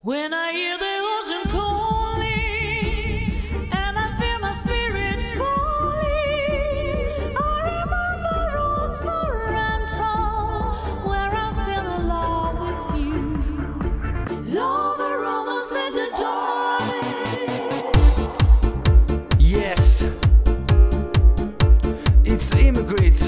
When I hear the ocean calling and I feel my spirits falling, I remember old Sorrento, where I fell in love with you. Love aroma said the darling. Yes, it's Immigrant.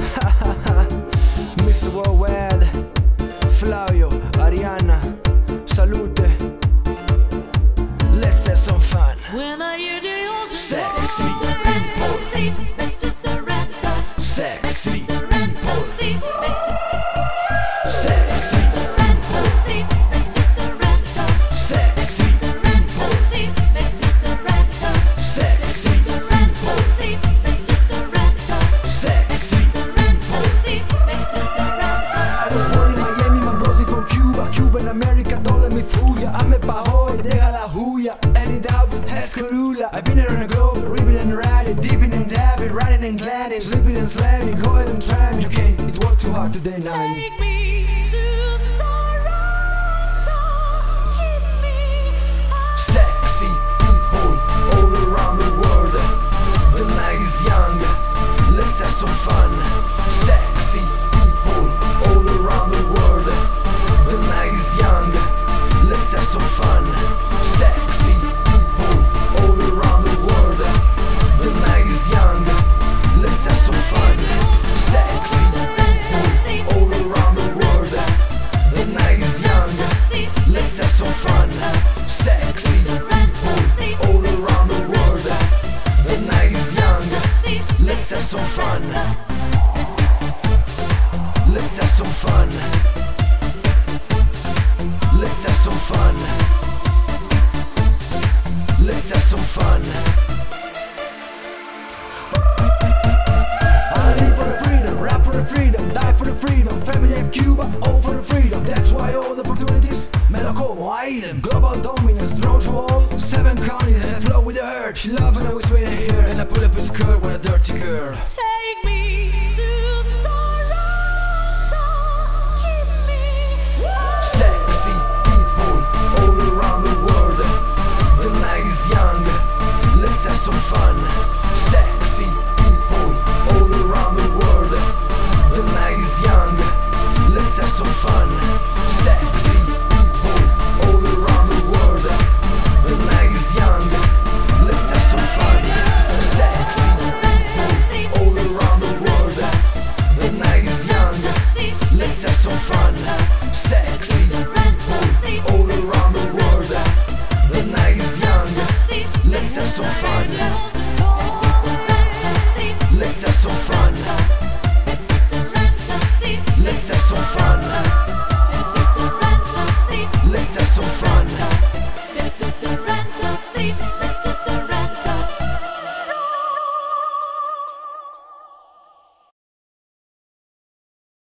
Mr. Worldwide, Flavio, Ariana, salute. Let's have some fun. When I hear the ocean Sexy people, back to Sorrento. Sexy Sorrento, back to Sexy Sorrento, back to Sorrento. Sexy Back to Sorrento. Sexy Sorrento, back to Sorrento. Sexy Back to Sorrento. I was born in Miami, my bros is from Cuba. Cuba and America, don't let me fool ya. I'm a pahoy, deja la huya. Any doubts, has Corula. I've been around the globe, ripping and riding, dipping and dabbing, riding and gliding, slipping and slamming, go ahead and try me. You can't, it worked too hard today, night. Take me to Sorrento. Keep me Sexy people all around the world. The night is young, let's have some fun. Sexy people all around the world. The night is young, let's have some fun. Sexy people all around the world. The night is young, let's have some fun. Sexy people all around the world. The night is young, let's have some fun. Sexy people all around the world. The night is young, let's have some fun. Let's have some fun. Let's have some fun. Let's have some fun. I live for the freedom, rap for the freedom, die for the freedom, family of Cuba, all for the freedom. That's why all the opportunities, me lo como, I eat them. Global dominance, draw to all 7 continents. I flow with the hurt, she love and always waiting here. And I pull up a skirt with a dirty girl. take me to Sorrento. Keep me Sexy people all around the world. The night is young, let's have some fun. Sexy people all around the world. The night is young, let's have some fun. Sexy people all around the world. The night is young, let's have some fun. Sexy people all around the world. The night is young, let's have some fun. Sexy people all around the world. The night is young, let's have some fun. Let's have some fun.